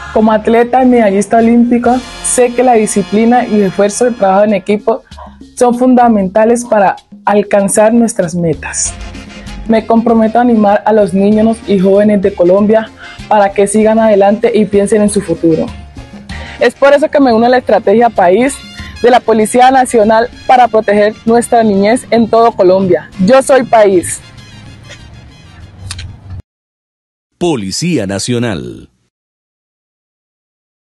Como atleta y medallista olímpica, sé que la disciplina y el esfuerzo de trabajo en equipo son fundamentales para alcanzar nuestras metas. Me comprometo a animar a los niños y jóvenes de Colombia para que sigan adelante y piensen en su futuro. Es por eso que me uno a la estrategia país de la Policía Nacional para proteger nuestra niñez en todo Colombia. Yo soy país. Policía Nacional.